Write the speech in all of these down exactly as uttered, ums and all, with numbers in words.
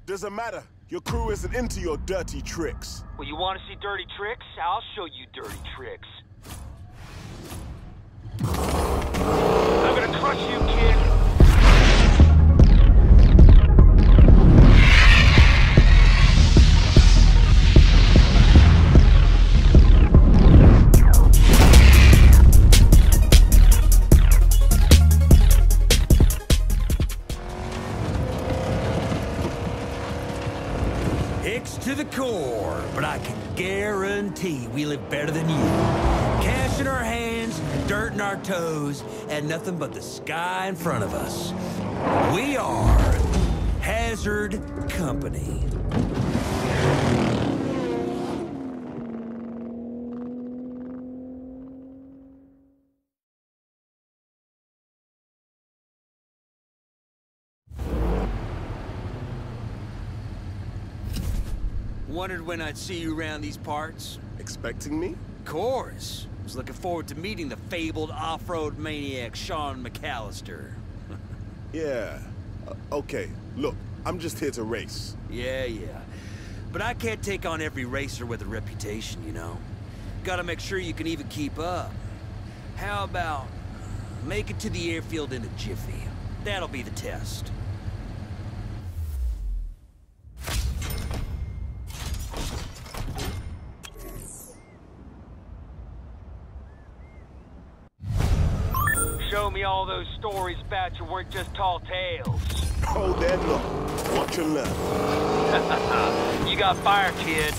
Doesn't matter. Your crew isn't into your dirty tricks. Well, you want to see dirty tricks? I'll show you dirty tricks. I'm gonna crush you, kid. To the core, but I can guarantee we live better than you. Cash in our hands, dirt in our toes, and nothing but the sky in front of us. We are Hazard Company. Wondered when I'd see you around these parts. Expecting me? Of course. Was looking forward to meeting the fabled off-road maniac Sean McAllister. Yeah. Uh, okay, look, I'm just here to race. Yeah, yeah. But I can't take on every racer with a reputation, you know. Gotta make sure you can even keep up. How about make it to the airfield in a jiffy? That'll be the test. Show me all those stories about you weren't just tall tales. Oh, that look. Watch and learn. You got fire, kid.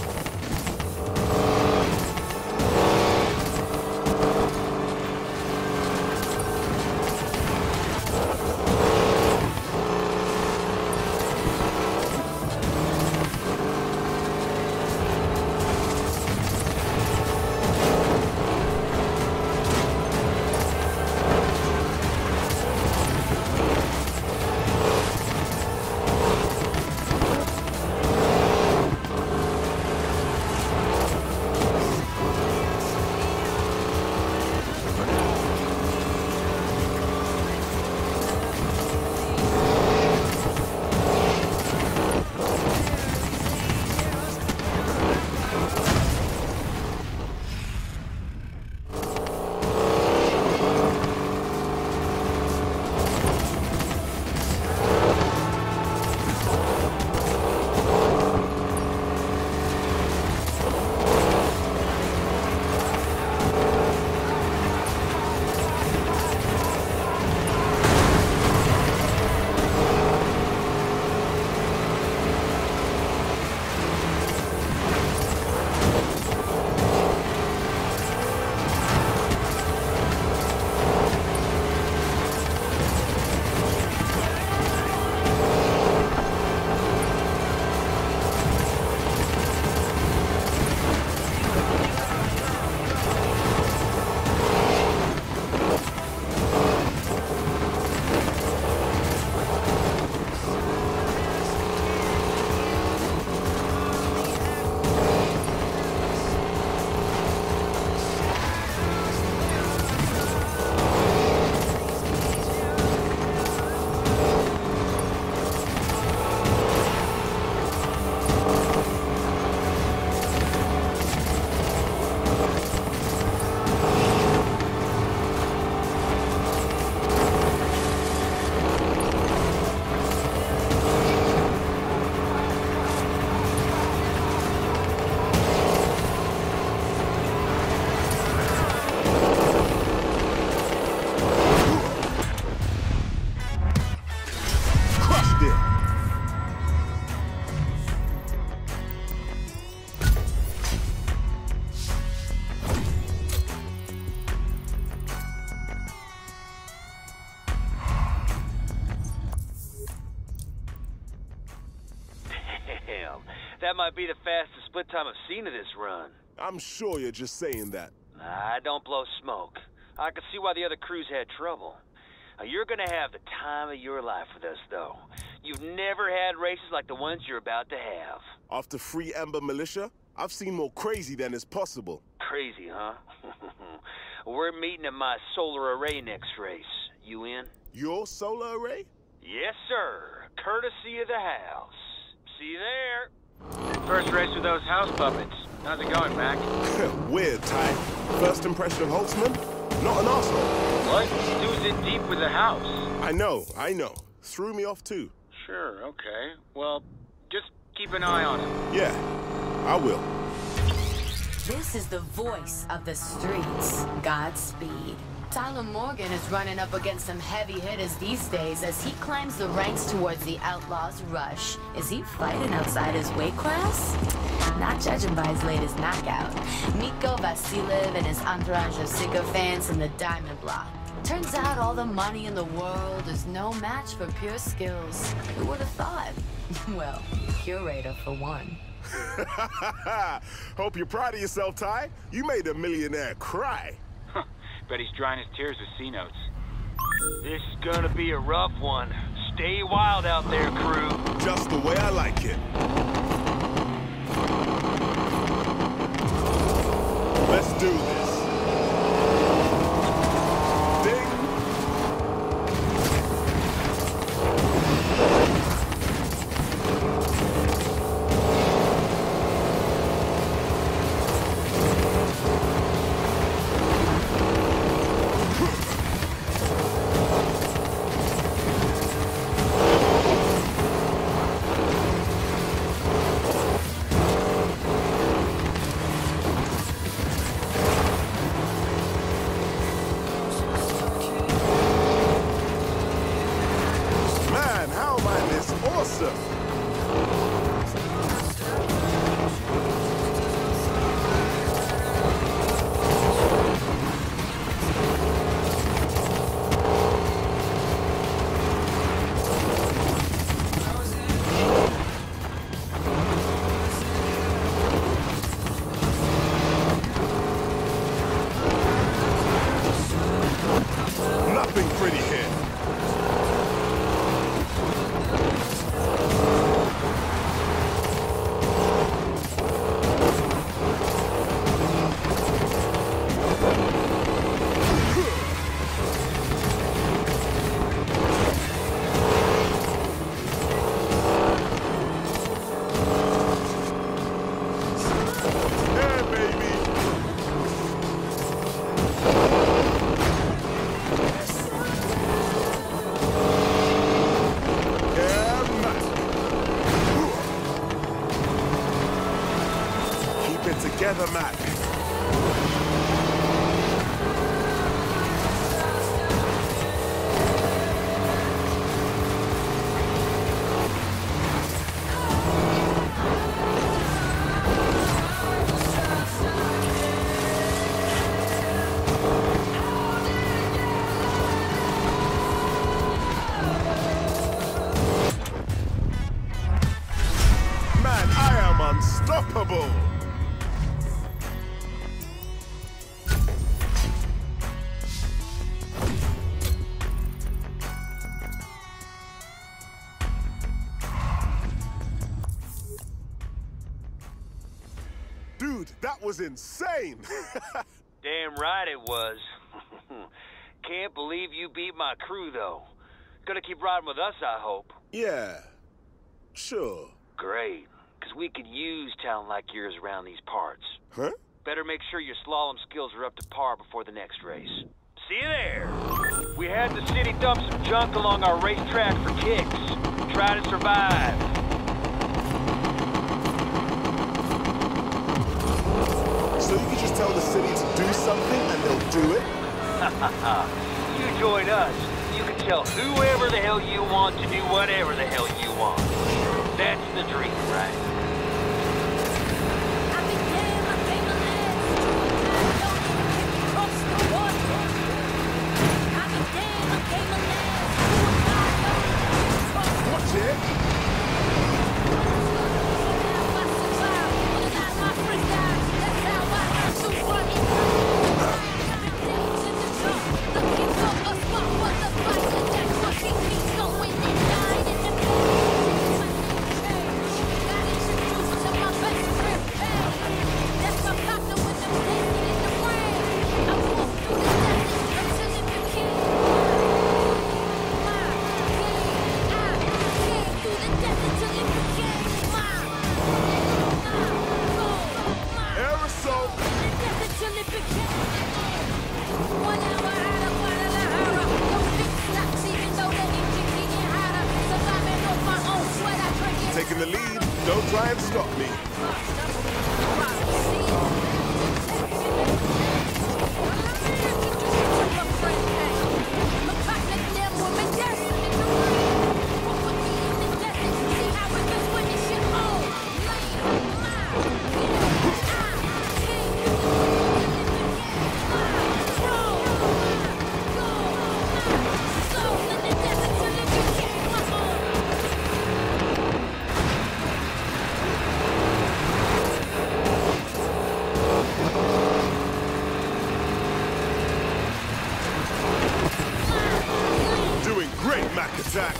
That might be the fastest split time I've seen of this run. I'm sure you're just saying that. I don't blow smoke. I can see why the other crews had trouble. Now, you're gonna have the time of your life with us, though. You've never had races like the ones you're about to have. After Free Ember Militia, I've seen more crazy than is possible. Crazy, huh? We're meeting at my solar array next race. You in? Your solar array? Yes, sir. Courtesy of the house. See you there. First race with those house puppets. How's it going, Mac? Weird, Ty. First impression of Holtzman? Not an arsehole. What? Dude's in deep with the house. I know, I know. Threw me off too. Sure, okay. Well, just keep an eye on him. Yeah, I will. This is the voice of the streets. Godspeed. Tyler Morgan is running up against some heavy hitters these days as he climbs the ranks towards the Outlaws Rush. Is he fighting outside his weight class? Not judging by his latest knockout. Miko Vasiliev and his entourage of sycophants in the Diamond Block. Turns out all the money in the world is no match for pure skills. Who would have thought? Well, Curator for one. Hope you're proud of yourself, Ty. You made a millionaire cry. Bet he's drying his tears with C-notes. This is gonna be a rough one. Stay wild out there, crew. Just the way I like it. Let's do this. Ding. Together, Mac. Man, I am unstoppable. Dude, that was insane! Damn right it was. Can't believe you beat my crew, though. Gonna keep riding with us, I hope. Yeah, sure. Great, because we could use talent like yours around these parts. Huh? Better make sure your slalom skills are up to par before the next race. See you there! We had the city dump some junk along our racetrack for kicks. Try to survive. So you can just tell the city to do something and they'll do it? You join us, you can tell whoever the hell you want to do whatever the hell you want. That's the dream, right? Watch it! try and stop me. Attack.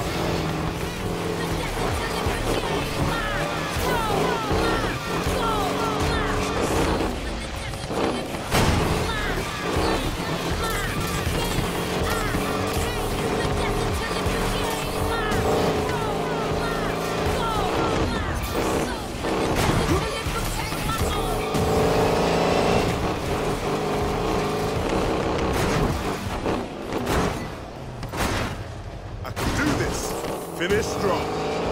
Finish strong.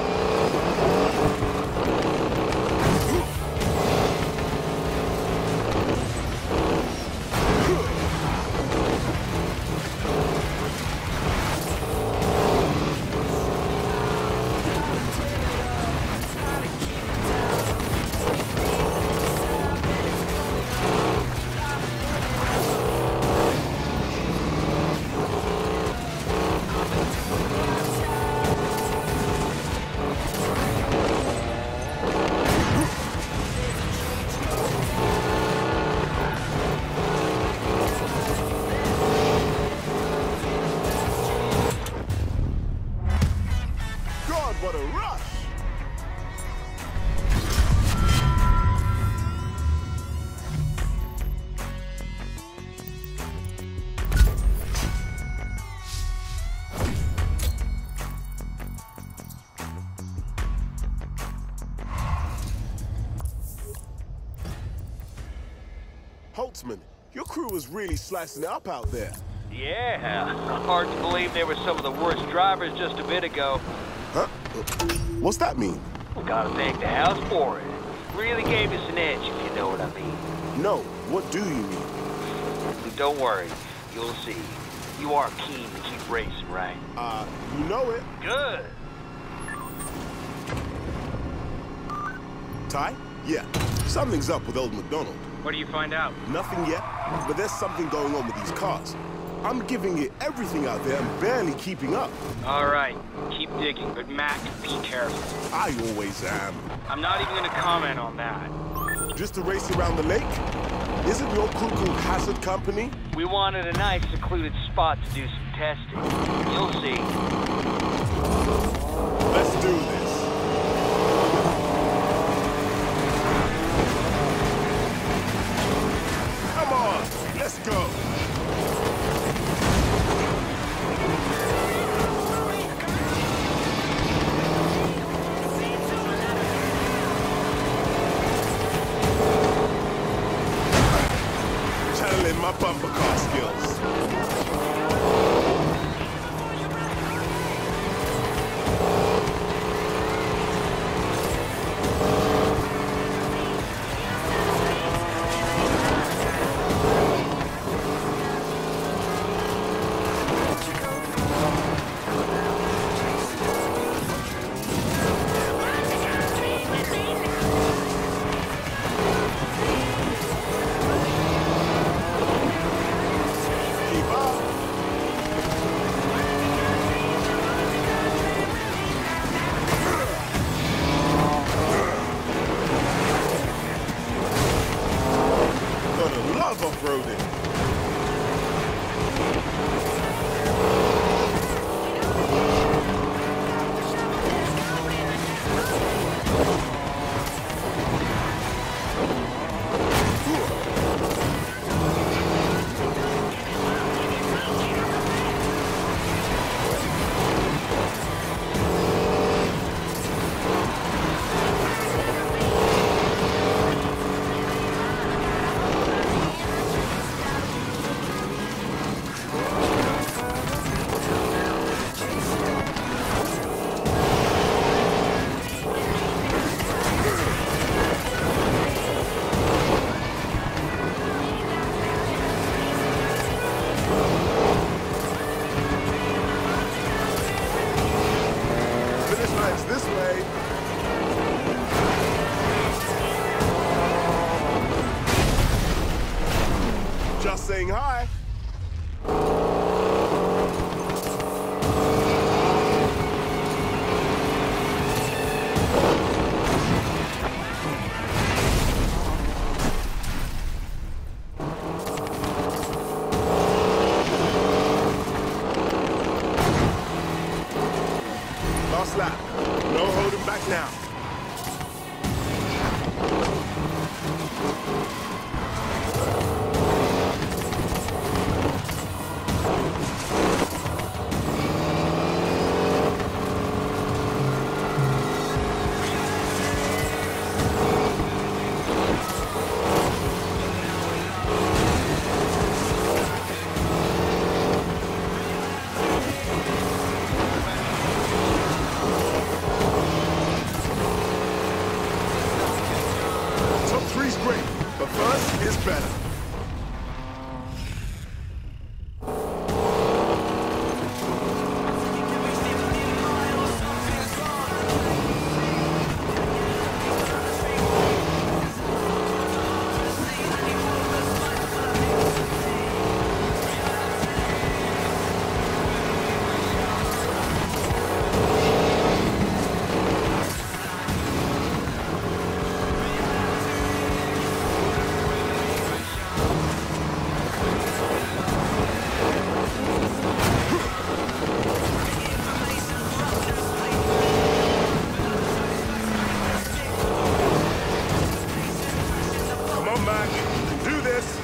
What a rush! Holtzman, your crew was really slicing it up out there. Yeah, hard to believe they were some of the worst drivers just a bit ago. Huh? What's that mean? Well, gotta thank the house for it. Really gave us an edge, if you know what I mean. No, what do you mean? Don't worry, you'll see. You are keen to keep racing, right? Uh, you know it. Good. Ty? Yeah, something's up with old McDonald. What do you find out? Nothing yet, but there's something going on with these cars. I'm giving it everything out there and barely keeping up. All right, keep digging, but Mac, be careful. I always am. I'm not even gonna comment on that. Just a race around the lake? Isn't your crew called Hazard Company? We wanted a nice secluded spot to do some testing. You'll see. Let's do this. Come on, let's go. Channeling my bumper car skills. Off-roading. Just saying hi. Last lap. No holding back now. Three's great, but first is better. Do this.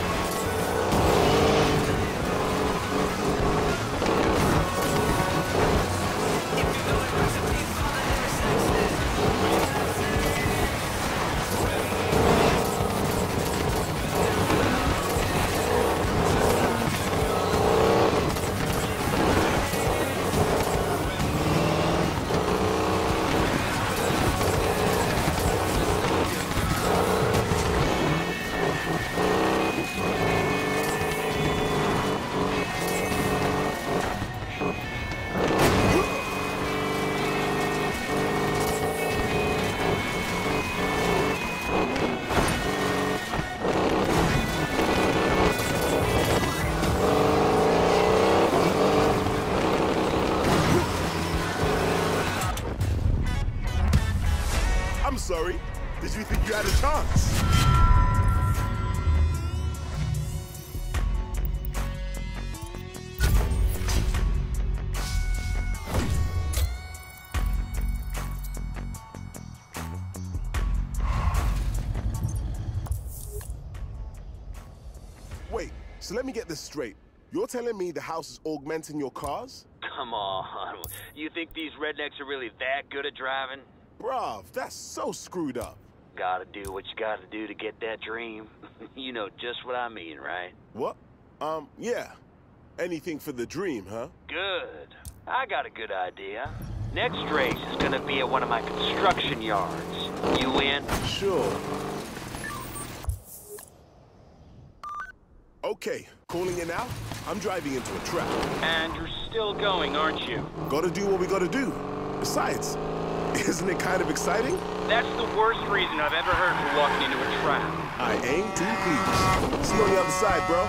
I'm sorry. Did you think you had a chance? Wait, so let me get this straight. You're telling me the house is augmenting your cars? Come on. You think these rednecks are really that good at driving? Bruv, that's so screwed up. Gotta do what you gotta do to get that dream. You know just what I mean, right? What? Um, yeah. Anything for the dream, huh? Good. I got a good idea. Next race is gonna be at one of my construction yards. You in? Sure. Okay, calling it now. I'm driving into a trap. And you're still going, aren't you? Gotta do what we gotta do. Besides, isn't it kind of exciting? That's the worst reason I've ever heard for walking into a trap. I ain't too pleased. See you on the other side, bro.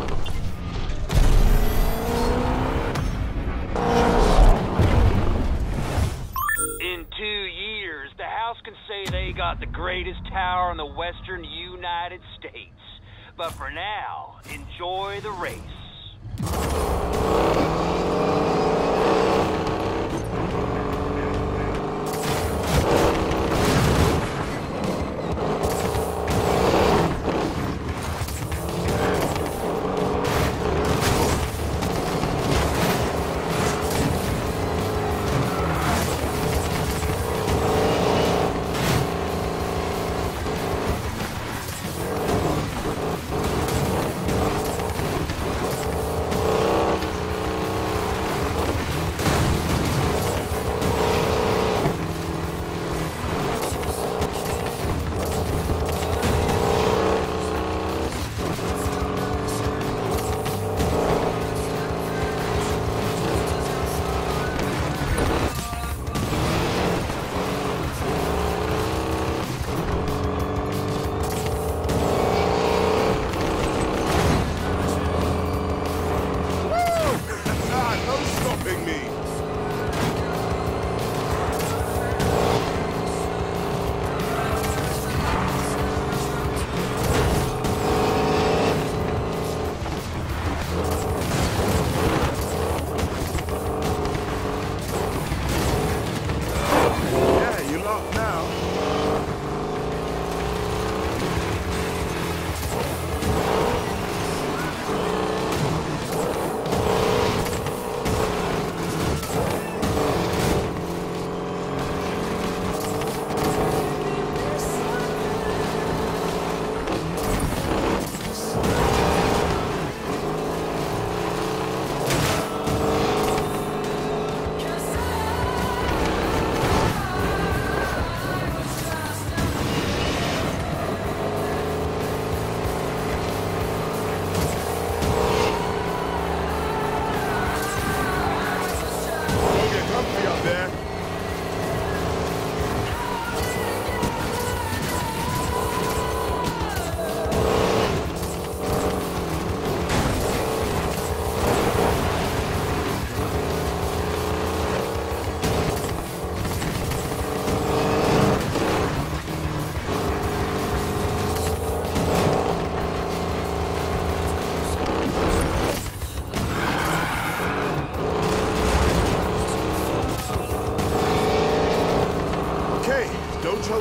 In two years, the house can say they got the greatest tower in the western United States. But for now, enjoy the race.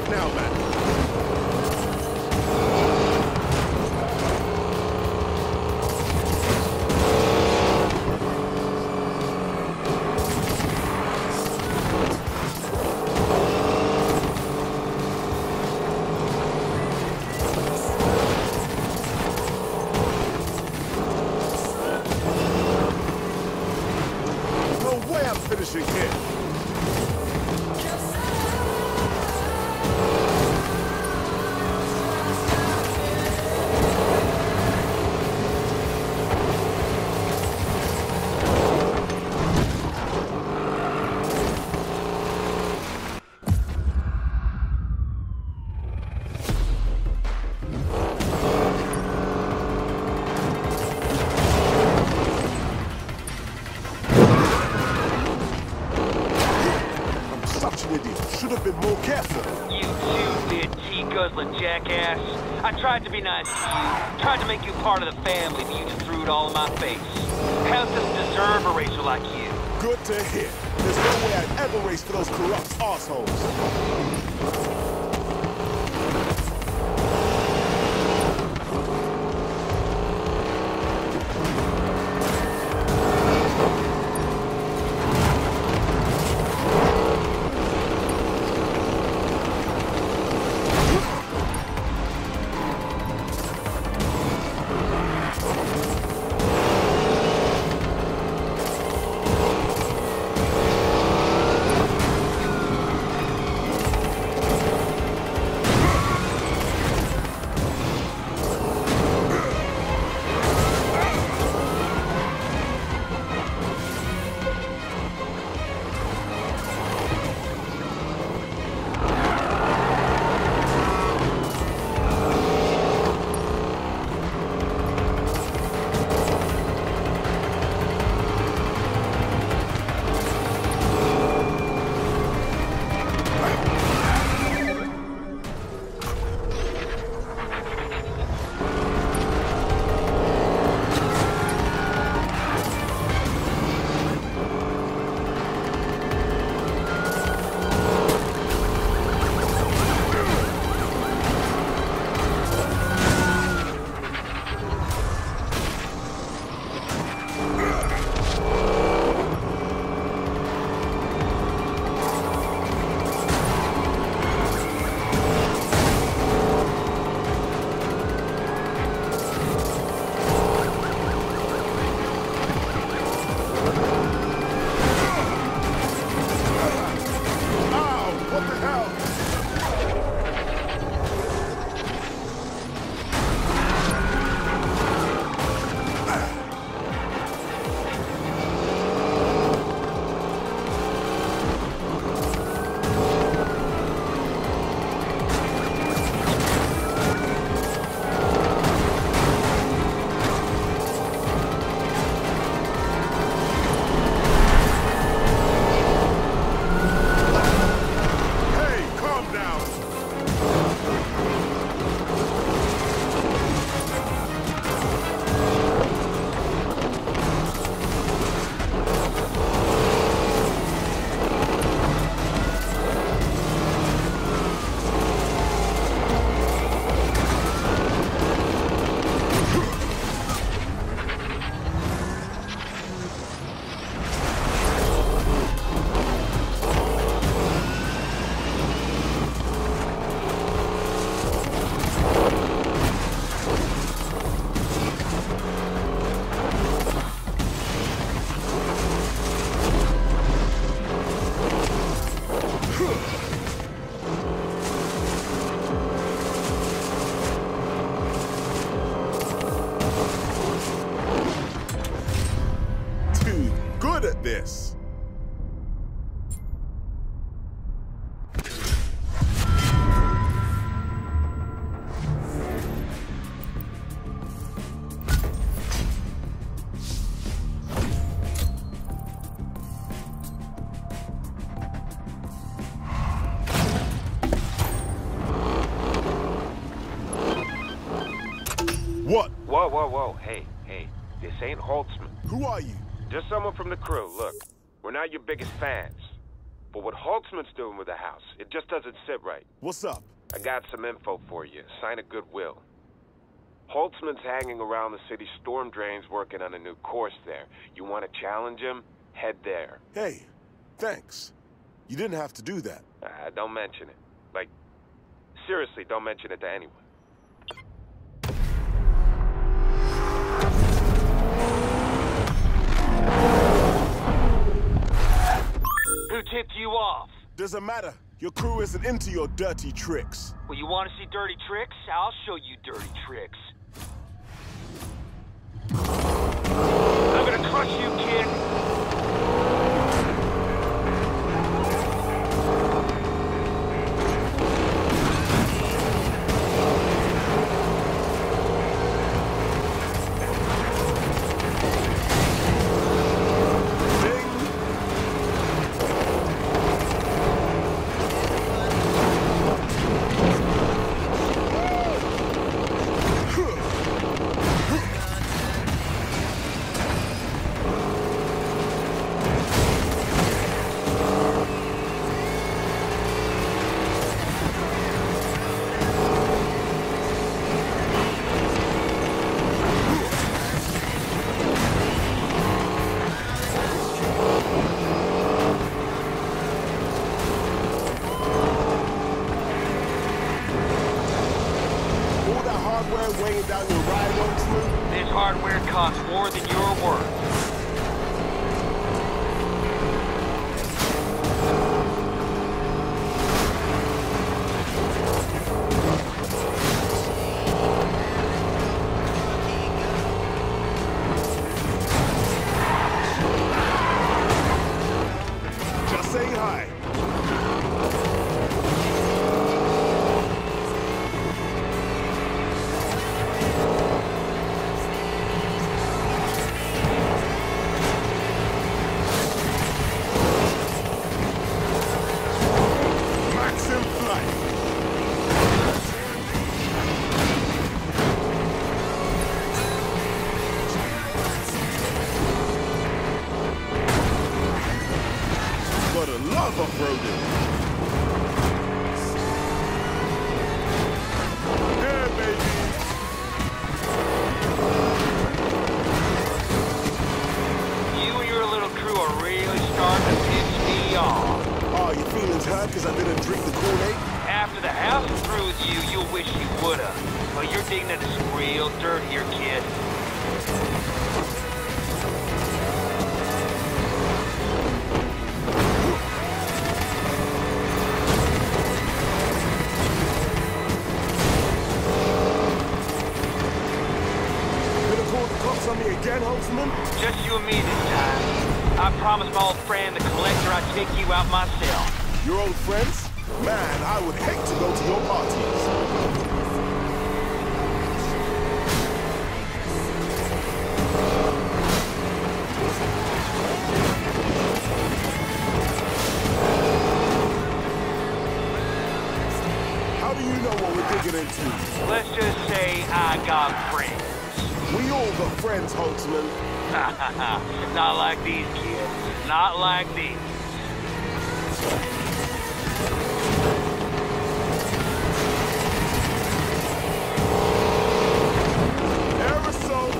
now, man. Finishing here. Should have been more careful. You two-bit tea-guzzling jackass. I tried to be nice to you. Tried to make you part of the family, but you just threw it all in my face. How's this deserve a racer like you? Good to hear. There's no way I'd ever race for those corrupt assholes. At this. What? Whoa, whoa, whoa. Hey, hey. This ain't Holtzman. Who are you? Just someone from the crew. Look, we're not your biggest fans. But what Holtzman's doing with the house, it just doesn't sit right. What's up? I got some info for you. Sign a goodwill. Holtzman's hanging around the city storm drains working on a new course there. You want to challenge him? Head there. Hey, thanks. You didn't have to do that. Uh, don't mention it. Like, seriously, don't mention it to anyone. Who tipped you off? Doesn't matter. Your crew isn't into your dirty tricks. Well, you want to see dirty tricks? I'll show you dirty tricks. I'm gonna crush you, kid. Weighing down your ride, Holtzman? This hardware costs more than you're worth. Just saying hi. Off-roading. Yeah, baby. You and your little crew are really starting to piss me off. Oh, your feelings hurt because I didn't drink the Kool-Aid? After the house is through with you, you'll wish you would've. But you're digging into some real dirt here, kid. On me again, Holtzman? Just you and me this time. I promised my old friend, the collector, I'd take you out myself. Your old friends? Man, I would hate to go to your parties. How do you know what we're digging into? Let's just say I got friends. We all got friends, Holtzman. Not like these, kids. Not like these. Aerosol.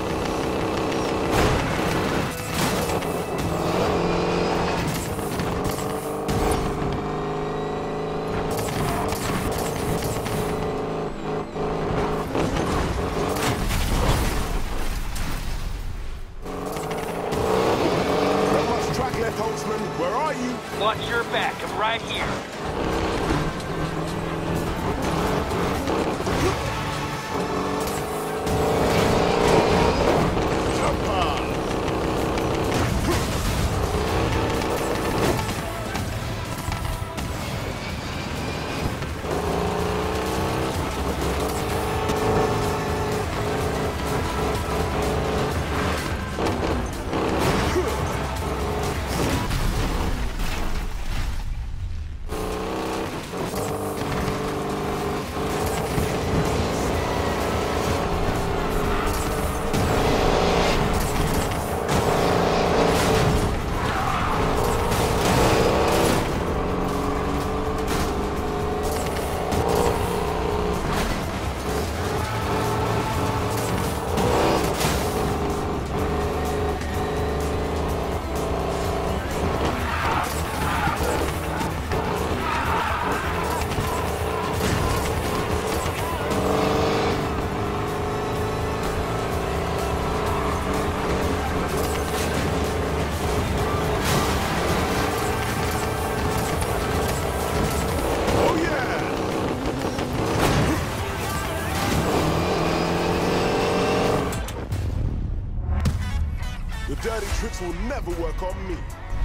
Where are you? Watch your back. I'm right here. Jump on. Your dirty tricks will never work on me.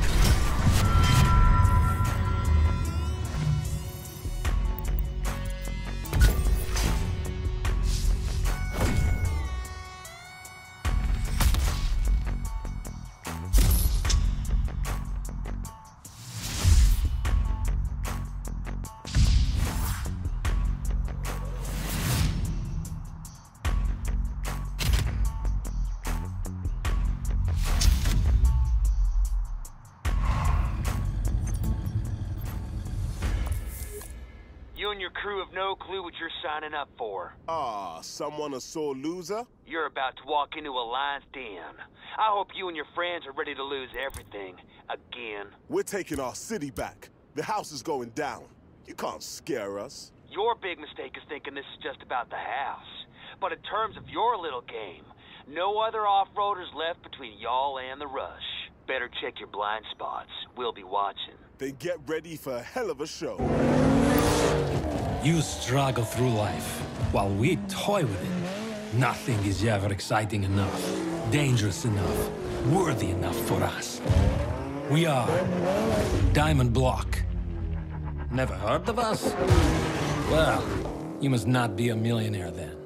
You and your crew have no clue what you're signing up for. Ah, someone a sore loser? You're about to walk into a lion's den. I hope you and your friends are ready to lose everything. Again. We're taking our city back. The house is going down. You can't scare us. Your big mistake is thinking this is just about the house. But in terms of your little game, no other off-roaders left between y'all and the rush. Better check your blind spots. We'll be watching. Then get ready for a hell of a show. You struggle through life, while we toy with it. Nothing is ever exciting enough, dangerous enough, worthy enough for us. We are Diamond Block. Never heard of us? Well, you must not be a millionaire then.